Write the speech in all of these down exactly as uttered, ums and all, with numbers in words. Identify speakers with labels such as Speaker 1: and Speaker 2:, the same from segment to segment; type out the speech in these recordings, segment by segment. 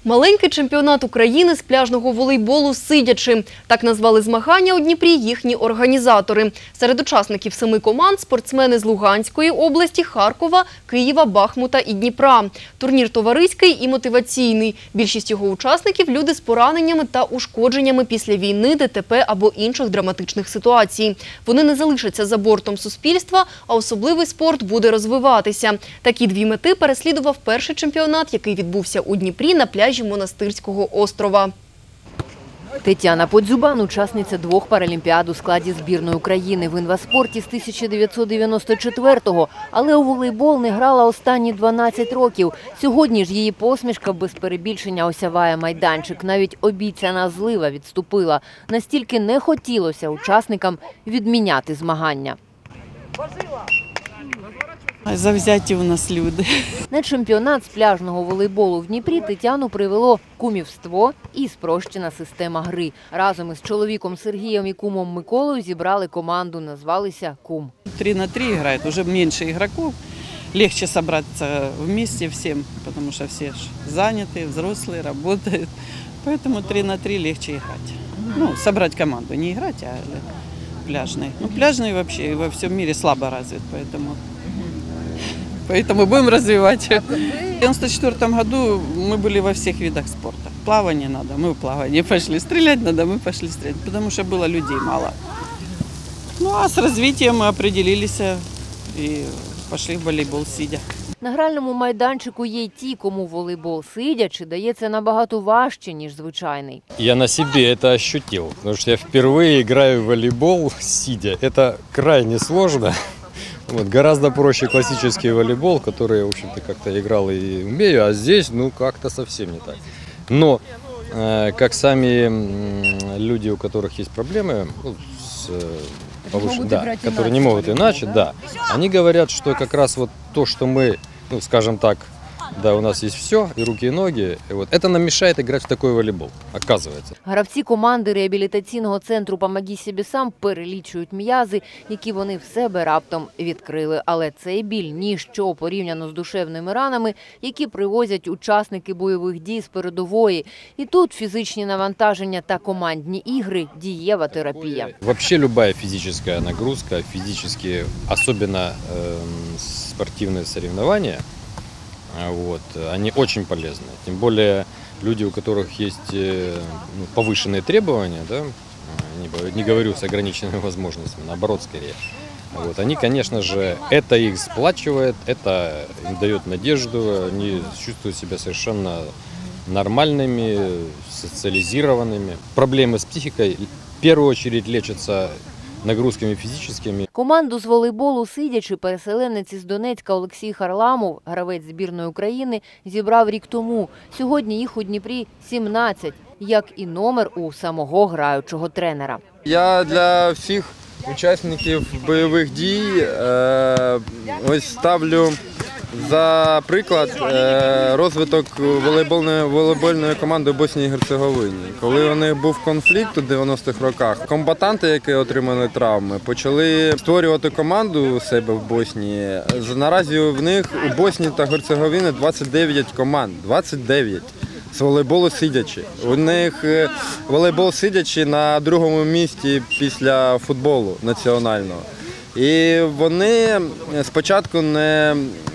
Speaker 1: Маленький чемпіонат України з пляжного волейболу «Сидячи». Так назвали змагання у Дніпрі їхні організатори. Серед учасників семи команд – спортсмени з Луганської області, Харкова, Києва, Бахмута і Дніпра. Турнір товариський і мотиваційний. Більшість його учасників – люди з пораненнями та ушкодженнями після війни, ДТП або інших драматичних ситуацій. Вони не залишаться за бортом суспільства, а особливий спорт буде розвиватися. Такі дві мети переслідував перший чемпіонат, який відбувся у Дніпрі на пляжі Монастирського острова.
Speaker 2: Тетяна Подзюбан – учасниця двох паралімпіад у складі збірної України в інваспорті з тисяча дев'ятсот дев'яносто четвертого, але у волейбол не грала останні дванадцять років. Сьогодні ж її посмішка без перебільшення осяває майданчик. Навіть обіцяна злива відступила. Настільки не хотілося учасникам відміняти змагання.
Speaker 3: Завзяті у нас люди.
Speaker 2: На чемпіонат з пляжного волейболу в Дніпрі Тетяну привело кумівство і спрощена система гри. Разом із чоловіком Сергієм і кумом Миколою зібрали команду, назвалися «Кум».
Speaker 3: Три на три играют, уже меньше игроков. Легче собраться вместе всем, потому что все заняты, взрослые, работают. Поэтому три на три легче играть. Ну, собрать команду, не играть, а пляжный. Ну, пляжный вообще во всем мире слабо развит, поэтому... Поэтому будем развивать. В девяносто четвёртом году мы были во всех видах спорта. Плавание надо, мы в плавание пошли. Стрелять надо, мы пошли стрелять, потому что было людей мало. Ну а с развитием мы определились и пошли в волейбол сидя.
Speaker 2: На гральному майданчику є й ті, кому волейбол сидячи дається набагато важче, ніж звичайний.
Speaker 4: Я на себе это ощутил, потому что я впервые играю в волейбол сидя. Это крайне сложно. Вот, гораздо проще классический волейбол, который я, в общем-то, как-то играл и умею, а здесь, ну, как-то совсем не так. Но, э, как сами э, люди, у которых есть проблемы, ну, с, э, повыш... да, которые не могут иначе, да, они говорят, что как раз вот то, что мы, ну, скажем так, да, у нас есть все, и руки, и ноги, и вот это нам мешает играть в такой волейбол, оказывается.
Speaker 2: Гравці команди реабілітаційного центру «Помоги собі сам» перелічують м'язи, які вони в себе раптом відкрили. Але цей біль – ніщо порівняно з душевними ранами, які привозять учасники бойових дій з передової. І тут фізичні навантаження та командні ігри – дієва терапія.
Speaker 4: Вообще любая физическая нагрузка, физически, особенно э, спортивные соревнования, вот, они очень полезны. Тем более люди, у которых есть ну, повышенные требования, да, не, не говорю с ограниченными возможностями, наоборот скорее. Вот, они, конечно же, это их сплачивает, это им дает надежду, они чувствуют себя совершенно нормальными, социализированными. Проблемы с психикой в первую очередь лечатся нагрузками фізичними.
Speaker 2: Команду з волейболу сидячи переселенець із Донецька Олексій Харламов, гравець збірної України, зібрав рік тому. Сьогодні їх у Дніпрі сімнадцять, як і номер у самого граючого тренера.
Speaker 5: Я для всіх учасників бойових дій е, ось ставлю за приклад розвиток волейбольної, волейбольної команди в Боснії і Герцеговині. Коли у них був конфлікт у дев'яностих роках, комбатанти, які отримали травми, почали створювати команду у себе в Боснії. Наразі в них у Боснії та Герцеговині двадцять дев'ять команд. двадцять дев'ять. З волейболу сидячи. У них волейбол сидячи на другому місці після футболу національного. І вони спочатку не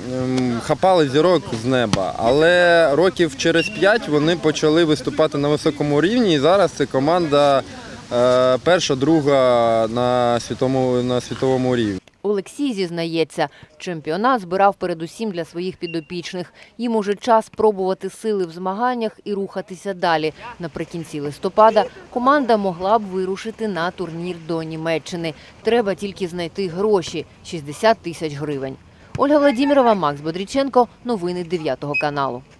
Speaker 5: хапали зірок з неба, але років через п'ять вони почали виступати на високому рівні, і зараз це команда перша, друга на світовому, на світовому рівні.
Speaker 2: Олексій зізнається, чемпіонат збирав передусім для своїх підопічних. Їм уже час пробувати сили в змаганнях і рухатися далі. Наприкінці листопада команда могла б вирушити на турнір до Німеччини. Треба тільки знайти гроші – шістдесят тисяч гривень. Ольга Владимирова, Макс Бодріченко. Новини дев'ятого каналу.